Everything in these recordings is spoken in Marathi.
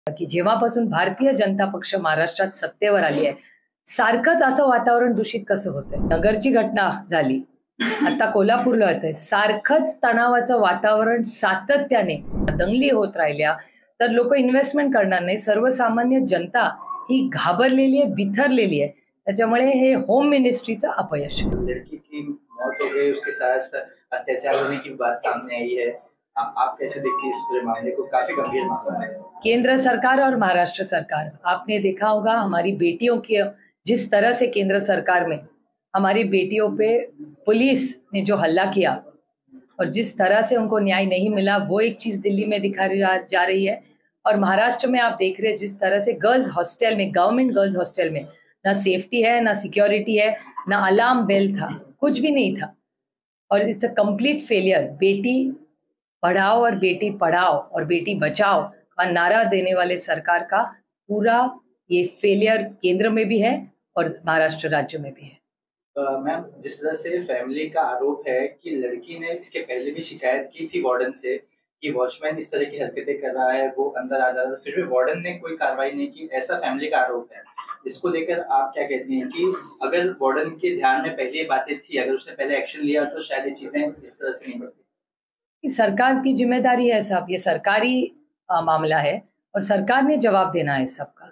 की जेव्हापासून भारतीय जनता पक्ष महाराष्ट्रात सत्तेवर आली आहे, सारखंच असं वातावरण दूषित कसं होतंय. नगरची घटना झाली, आता कोल्हापूरला होतंय, सारखंच तणावाचं वातावरण सातत्याने दंगली होत राहिल्या तर लोक इन्व्हेस्टमेंट करणार नाही. सर्वसामान्य जनता ही घाबरलेली आहे, बिथरलेली आहे. त्याच्यामुळे हे होम मिनिस्ट्रीचं अपयश. लड़की की मौत हो गई, उसके साथ अत्याचार होने की बात सामने आई है। आप कैसे देखिए इस पूरे मामले को? काफी गंभीर मामला है। केंद्र सरकार और महाराष्ट्र सरकार, आपने देखा होगा हमारी बेटियों की जिस तरह से केंद्र सरकार में हमारी बेटियों पे पुलिस ने जो हल्ला किया और जिस तरह से उनको न्याय नहीं मिला, वो एक चीज दिल्ली में दिखाई जा रही है। और महाराष्ट्र में आप देख रहे हैं जिस तरह से गर्ल्स हॉस्टल में, गवर्नमेंट गर्ल्स हॉस्टल में ना सेफ्टी है, ना सिक्योरिटी है, ना अलार्म बेल था, कुछ भी नहीं था। और इट्स अ कंप्लीट फेलियर। बेटी पढ़ाओ और बेटी पढ़ाओ और बेटी बचाओ का नारा देने वाले सरकार का पूरा ये फेलियर केंद्र में भी है और महाराष्ट्र राज्य में भी है। मैम, जिस तरह से फैमिली का आरोप है कि लड़की ने इसके पहले भी शिकायत की थी वार्डन से कि वॉचमैन इस तरह की हरकतें कर रहा है, वो अंदर आ जा रहा है, फिर भी वार्डन ने कोई कार्रवाई नहीं की, ऐसा फैमिली का आरोप है। इसको लेकर आप क्या कहती हैं कि अगर वार्डन के ध्यान में पहले ये बातें थी, अगर उसने पहले एक्शन लिया तो शायद ये चीजें इस तरह से नहीं बढ़ती? सरकार की जिम्मेदारी है साहब, ये सरकारी मामला है और सरकार ने जवाब देना है सबका।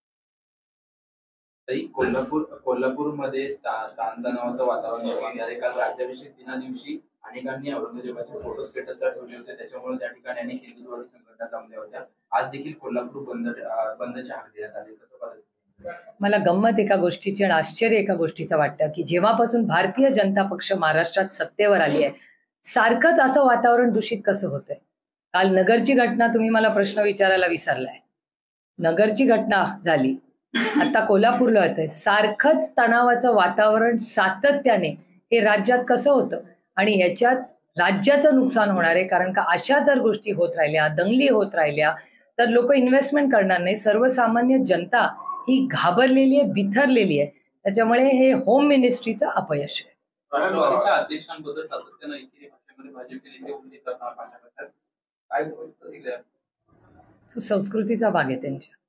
कोल्हापूरमध्ये ताणतणावाचं वातावरण निर्माण झाले. काल राज्याभिषेक दिना दिवशी अनेकांनी औरंगजेबाचे फोटो स्टेटसला ठेवले होते, त्याच्यामुळे त्या ठिकाणी अनेक हिंदुत्ववादी संघटना जमल्या होत्या. आज देखील कोल्हापूर बंदच्या हाक देण्यात आले. कसं पाहता? मला गंमत एका गोष्टीची आणि आश्चर्य एका गोष्टीचं वाटतं की जेव्हापासून भारतीय जनता पक्ष महाराष्ट्रात सत्तेवर आली आहे, सारखंच असं वातावरण दूषित कसं होतंय. काल नगरची घटना, तुम्ही मला प्रश्न विचारायला विसरलाय. नगरची घटना झाली, आता कोल्हापूरला होतंय, सारखंच तणावाचं वातावरण सातत्याने हे राज्यात कसं होतं आणि ह्याच्यात राज्याचं नुकसान होणार आहे. कारण का अशा जर गोष्टी होत राहिल्या, दंगली होत राहिल्या तर लोक इन्व्हेस्टमेंट करणार नाही. सर्वसामान्य जनता ही घाबरलेली आहे, बिथरलेली आहे. त्याच्यामुळे हे होम मिनिस्ट्रीचं अपयश आहे. राष्ट्रवादीच्या अध्यक्षांबद्दल सातत्यानं एकेरी भाषेमध्ये भाजपचे नेते उल्लेख करतात. काय प्रतिक्रिया? संस्कृतीचा भाग आहे त्यांच्या.